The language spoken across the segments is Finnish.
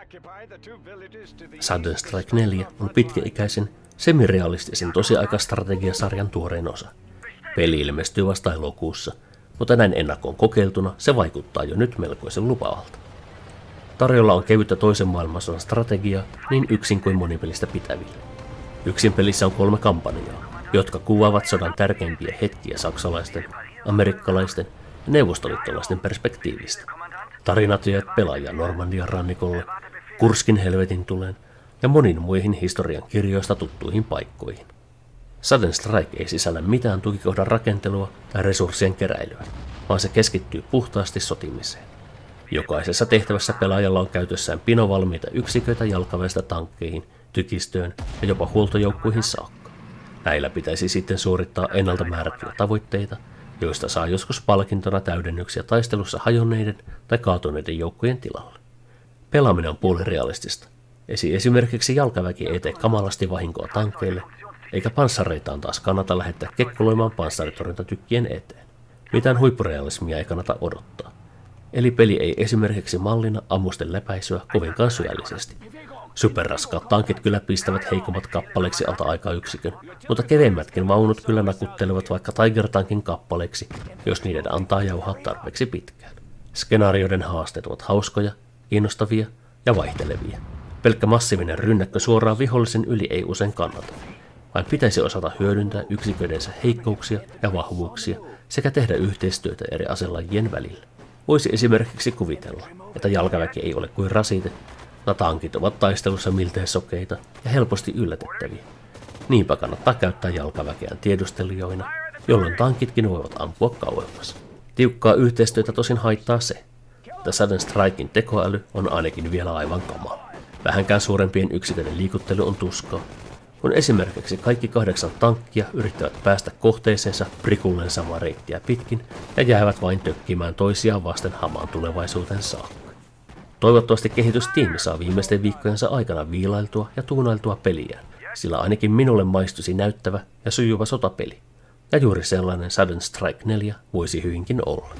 Sudden Strike 4 on pitkäikäisen, semirealistisen tosiaikastrategiasarjan tuorein osa. Peli ilmestyy vasta elokuussa, mutta näin ennakkoon kokeiltuna se vaikuttaa jo nyt melkoisen lupaavalta. Tarjolla on kevyttä toisen maailmansodan strategiaa niin yksin kuin monipelistä pitäville. Yksin pelissä on 3 kampanjaa, jotka kuvaavat sodan tärkeimpiä hetkiä saksalaisten, amerikkalaisten ja neuvostoliittolaisten perspektiivistä. Tarinat vievät pelaajia Normandian rannikolle, Kurskin helvetin tuleen ja monin muihin historian kirjoista tuttuihin paikkoihin. Sudden Strike ei sisällä mitään tukikohdan rakentelua tai resurssien keräilyä, vaan se keskittyy puhtaasti sotimiseen. Jokaisessa tehtävässä pelaajalla on käytössään pinovalmiita yksiköitä jalkaväestä tankkeihin, tykistöön ja jopa huoltojoukkuihin saakka. Näillä pitäisi sitten suorittaa ennalta määrättyjä tavoitteita, joista saa joskus palkintona täydennyksiä taistelussa hajonneiden tai kaatuneiden joukkojen tilalle. Pelaaminen on puolirealistista. Esimerkiksi jalkaväki ei tee kamalasti vahinkoa tankkeille, eikä panssareitaan taas kannata lähettää kekkuloimaan panssaritorjuntatykkien eteen. Mitään huippurealismia ei kannata odottaa. Eli peli ei esimerkiksi mallina ammusten läpäisyä kovinkaan syvällisesti. Superraskaat tankit kyllä pistävät heikommat kappaleeksi alta aikayksikön, mutta keveimmätkin vaunut kyllä nakuttelevat vaikka Tiger-tankin kappaleeksi, jos niiden antaa jauhaa tarpeeksi pitkään. Skenaarioiden haasteet ovat hauskoja, innostavia ja vaihtelevia. Pelkkä massiivinen rynnäkkö suoraan vihollisen yli ei usein kannata, vaan pitäisi osata hyödyntää yksiköidensä heikkouksia ja vahvuuksia sekä tehdä yhteistyötä eri aselajien välillä. Voisi esimerkiksi kuvitella, että jalkaväki ei ole kuin rasite, mutta tankit ovat taistelussa miltei sokeita ja helposti yllätettäviä. Niinpä kannattaa käyttää jalkaväkeään tiedustelijoina, jolloin tankitkin voivat ampua kauemmas. Tiukkaa yhteistyötä tosin haittaa se, että Sudden Strikein tekoäly on ainakin vielä aivan kamala. Vähänkään suurempien yksiköiden liikuttelu on tuskaa, kun esimerkiksi kaikki 8 tankkia yrittävät päästä kohteeseensa prikulleen samaa reittiä pitkin ja jäävät vain tökkimään toisiaan vasten hamaan tulevaisuuteen saakka. Toivottavasti kehitystiimi saa viimeisten viikkojensa aikana viilailtua ja tuunailtua peliään, sillä ainakin minulle maistuisi näyttävä ja sujuva sotapeli. Ja juuri sellainen Sudden Strike 4 voisi hyvinkin olla.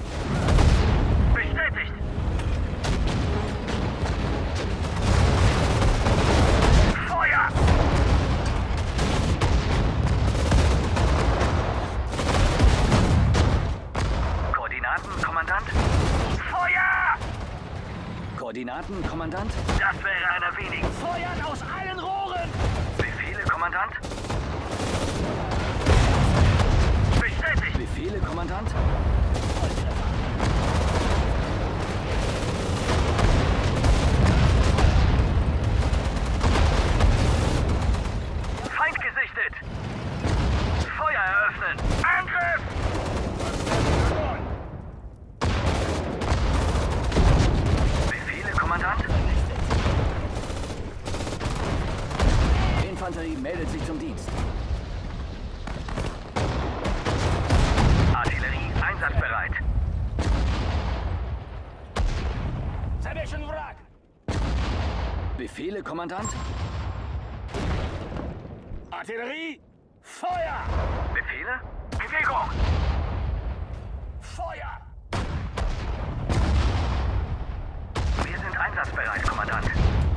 Koordinaten, Kommandant? Das wäre einer wenigen. Feuern aus allen Rohren! Befehle, Kommandant? Bestätigt! Befehle, Kommandant? Feind gesichtet! Feuer eröffnen! Angriff! Kommandant? Infanterie meldet sich zum Dienst. Artillerie einsatzbereit. Zerwischen Wrack! Befehle, Kommandant? Artillerie! Feuer! Befehle? Bewegung! Feuer! Wir sind einsatzbereit, Kommandant.